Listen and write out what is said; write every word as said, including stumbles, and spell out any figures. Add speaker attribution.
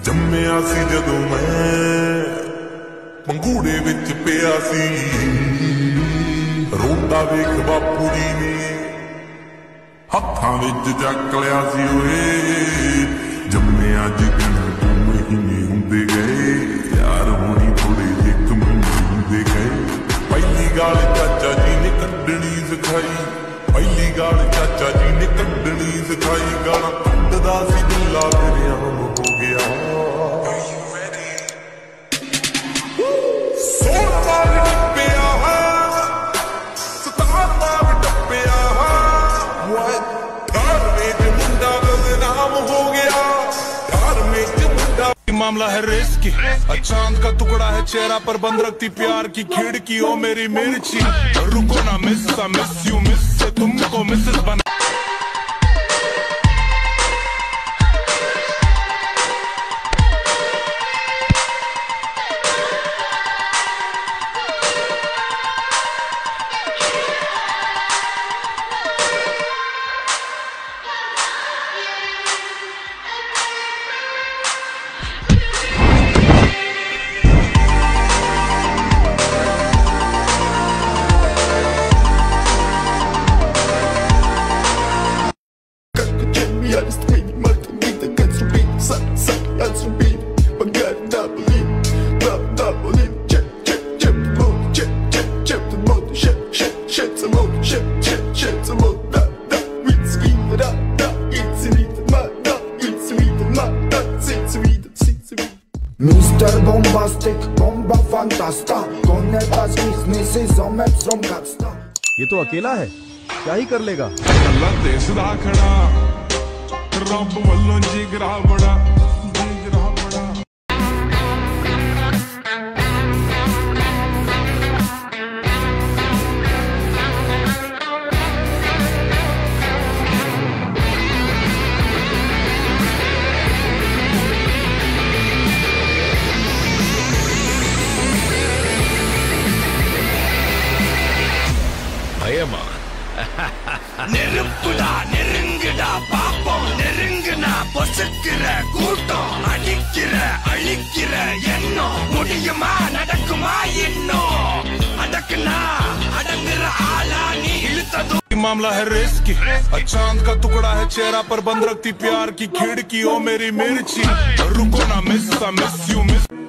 Speaker 1: जम्मिया सी जदों मैं पंगूड़े विच पिया सी, रोटा वेख बापू जी ने हत्थां विच चक लिया सी। ओए जम्मिया जिकन दो महीने हुंदे गए, यार होनी थोड़े एक महीने हुंदे गए। पहली गाल चाचा जी ने कड्डनी सिखाई, पहली गाल चाचा जी ने कड्डनी सिखाई। गाना कड्डदा सी दिला मेरे आम हो गया।
Speaker 2: मामला है रेस की, चांद का टुकड़ा है चेहरा पर बंद रखती प्यार की खिड़की। ओ मेरी मिर्ची रुको ना मिस, मिस यू मिस से तुमको मिसेस बना।
Speaker 3: Mister Bombastic, bomba fantasta, con el business nicissimo metro gasta।
Speaker 4: ये तो अकेला है, क्या ही कर लेगा।
Speaker 2: अल्लाह ते सदा खड़ा, रब वल्लों जिगरा बड़ा, जिगरा बड़ा।
Speaker 5: நெருப்புடா நெருங்குடா பாப்போம், நெருங்குனா பொசுக்கிற கூட்டம், அடிக்கிற அழிக்கிற எண்ணம், முடியுமா நடக்குமா இன்னும், அடக்குனா அடங்குற ஆளா நீ இழுத்தது।
Speaker 2: मामला है रेस की, चांद का टुकड़ा है चेहरा पर बंद रखती प्यार की खिड़की। ओ मेरी मिर्ची रुको ना मिस, मिस यू मिस।